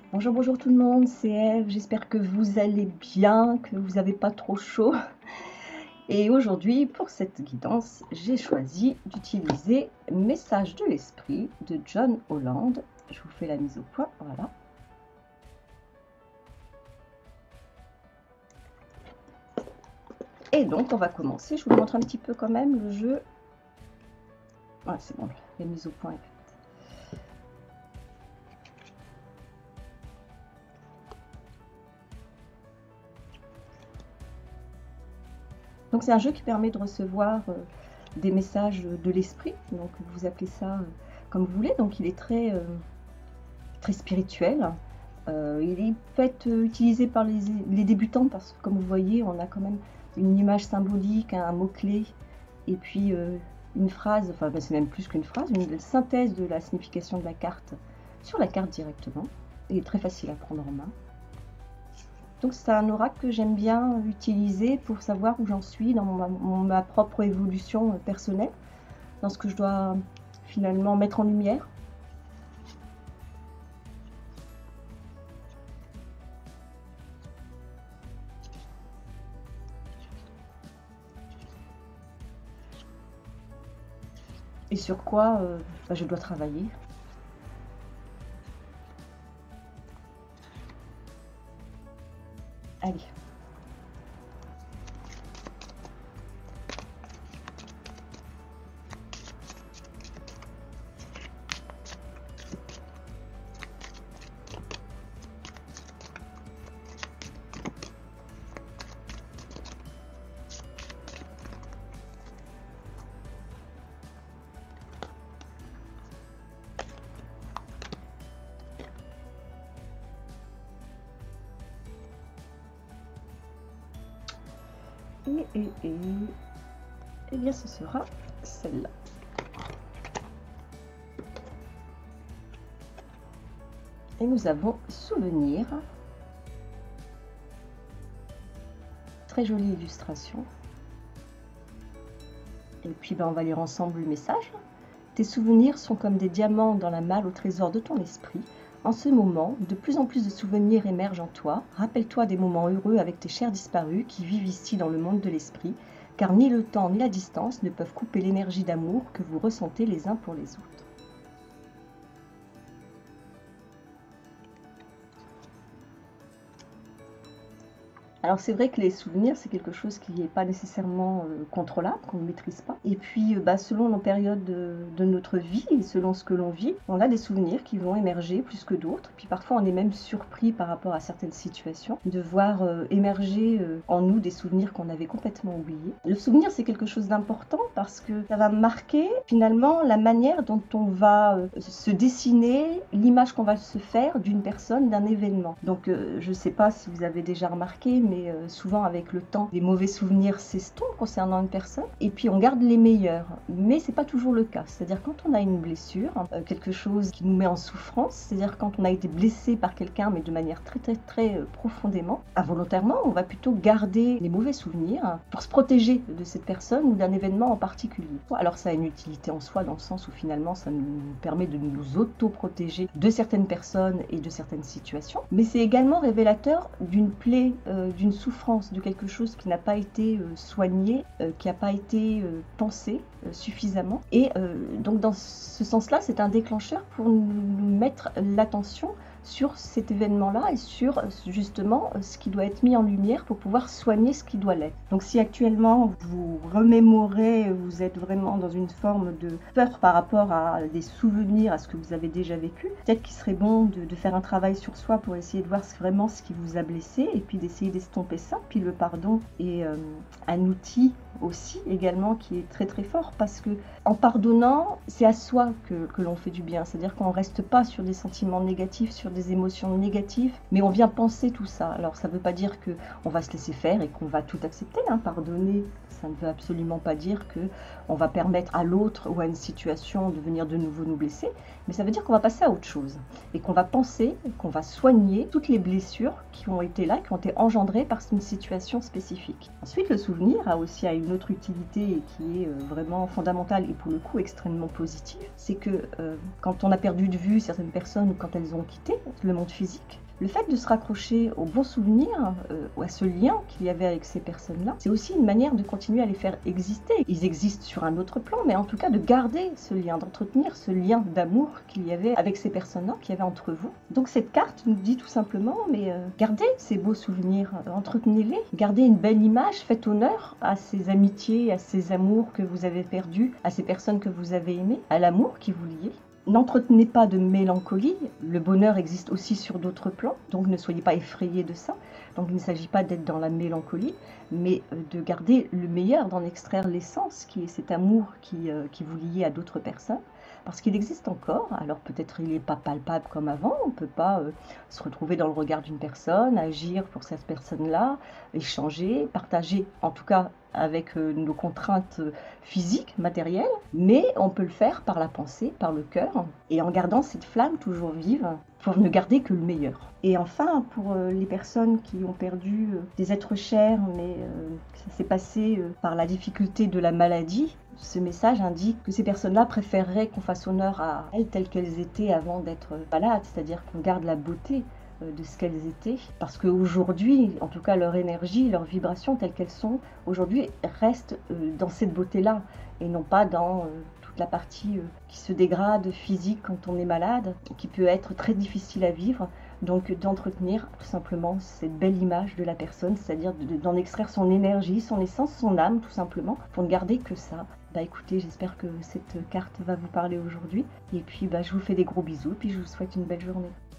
Bonjour, bonjour tout le monde, c'est Eve, j'espère que vous allez bien, que vous n'avez pas trop chaud. Et aujourd'hui, pour cette guidance, j'ai choisi d'utiliser Message de l'Esprit de John Holland. Je vous fais la mise au point, voilà. Et donc, on va commencer, je vous montre un petit peu quand même le jeu. Voilà, c'est bon, la mise au point est faite. Donc c'est un jeu qui permet de recevoir des messages de l'esprit, donc vous appelez ça comme vous voulez, donc il est très spirituel. Il peut être utilisé par les débutants parce que comme vous voyez on a quand même une image symbolique, un mot-clé et puis une phrase, enfin c'est même plus qu'une phrase, une synthèse de la signification de la carte sur la carte directement. Il est très facile à prendre en main. Donc c'est un oracle que j'aime bien utiliser pour savoir où j'en suis dans ma propre évolution personnelle, dans ce que je dois finalement mettre en lumière. Et sur quoi je dois travailler. Allez. Et bien ce sera celle-là. Et nous avons souvenir. Très jolie illustration. Et puis on va lire ensemble le message. Tes souvenirs sont comme des diamants dans la malle au trésor de ton esprit. En ce moment, de plus en plus de souvenirs émergent en toi. Rappelle-toi des moments heureux avec tes chers disparus qui vivent ici dans le monde de l'esprit, car ni le temps ni la distance ne peuvent couper l'énergie d'amour que vous ressentez les uns pour les autres. Alors c'est vrai que les souvenirs, c'est quelque chose qui n'est pas nécessairement contrôlable, qu'on ne maîtrise pas. Et puis selon nos périodes de notre vie et selon ce que l'on vit, on a des souvenirs qui vont émerger plus que d'autres. Puis parfois on est même surpris par rapport à certaines situations de voir émerger en nous des souvenirs qu'on avait complètement oubliés. Le souvenir, c'est quelque chose d'important parce que ça va marquer finalement la manière dont on va se dessiner, l'image qu'on va se faire d'une personne, d'un événement. Donc je ne sais pas si vous avez déjà remarqué, mais souvent avec le temps, les mauvais souvenirs s'estompent concernant une personne et puis on garde les meilleurs. Mais c'est pas toujours le cas. C'est-à-dire quand on a une blessure, quelque chose qui nous met en souffrance, c'est-à-dire quand on a été blessé par quelqu'un, mais de manière très profondément, involontairement, on va plutôt garder les mauvais souvenirs pour se protéger de cette personne ou d'un événement en particulier. Alors ça a une utilité en soi dans le sens où finalement ça nous permet de nous auto-protéger de certaines personnes et de certaines situations, mais c'est également révélateur d'une plaie, d'une souffrance, de quelque chose qui n'a pas été soigné, qui n'a pas été pensé suffisamment. Et donc dans ce sens-là, c'est un déclencheur pour nous mettre l'attention sur cet événement-là et sur justement ce qui doit être mis en lumière pour pouvoir soigner ce qui doit l'être. Donc si actuellement vous remémorez, vous êtes vraiment dans une forme de peur par rapport à des souvenirs, à ce que vous avez déjà vécu, peut-être qu'il serait bon de faire un travail sur soi pour essayer de voir vraiment ce qui vous a blessé et puis d'essayer d'estomper ça. Puis le pardon est un outil aussi également qui est très fort parce que en pardonnant, c'est à soi que l'on fait du bien. C'est-à-dire qu'on ne reste pas sur des sentiments négatifs, sur des émotions négatives, mais on vient penser tout ça. Alors ça ne veut pas dire qu'on va se laisser faire et qu'on va tout accepter. Pardonner, Ça ne veut absolument pas dire qu'on va permettre à l'autre ou à une situation de venir de nouveau nous blesser, mais ça veut dire qu'on va passer à autre chose et qu'on va penser, qu'on va soigner toutes les blessures qui ont été là, qui ont été engendrées par une situation spécifique. Ensuite, le souvenir a aussi une autre utilité qui est vraiment fondamentale et pour le coup extrêmement positive. C'est que quand on a perdu de vue certaines personnes ou quand elles ont quitté le monde physique, le fait de se raccrocher aux bons souvenirs ou à ce lien qu'il y avait avec ces personnes-là, c'est aussi une manière de continuer à les faire exister. Ils existent sur un autre plan, mais en tout cas de garder ce lien, d'entretenir ce lien d'amour qu'il y avait avec ces personnes-là, qu'il y avait entre vous. Donc cette carte nous dit tout simplement, mais gardez ces beaux souvenirs, entretenez-les, gardez une belle image, faites honneur à ces amitiés, à ces amours que vous avez perdus, à ces personnes que vous avez aimées, à l'amour qui vous liait. N'entretenez pas de mélancolie, le bonheur existe aussi sur d'autres plans, donc ne soyez pas effrayés de ça. Donc il ne s'agit pas d'être dans la mélancolie, mais de garder le meilleur, d'en extraire l'essence, qui est cet amour qui vous lie à d'autres personnes. Parce qu'il existe encore, alors peut-être il n'est pas palpable comme avant, on ne peut pas se retrouver dans le regard d'une personne, agir pour cette personne-là, échanger, partager, en tout cas avec nos contraintes physiques, matérielles, mais on peut le faire par la pensée, par le cœur, et en gardant cette flamme toujours vive pour ne garder que le meilleur. Et enfin, pour les personnes qui ont perdu des êtres chers, mais ça s'est passé par la difficulté de la maladie, ce message indique que ces personnes-là préféreraient qu'on fasse honneur à elles telles qu'elles étaient avant d'être malades, c'est-à-dire qu'on garde la beauté de ce qu'elles étaient, parce qu'aujourd'hui, en tout cas leur énergie, leurs vibrations telles qu'elles sont, aujourd'hui restent dans cette beauté-là, et non pas dans toute la partie qui se dégrade physique quand on est malade, qui peut être très difficile à vivre. Donc d'entretenir tout simplement cette belle image de la personne, c'est-à-dire d'en extraire son énergie, son essence, son âme tout simplement, pour ne garder que ça. Écoutez, j'espère que cette carte va vous parler aujourd'hui, et puis je vous fais des gros bisous, puis je vous souhaite une belle journée.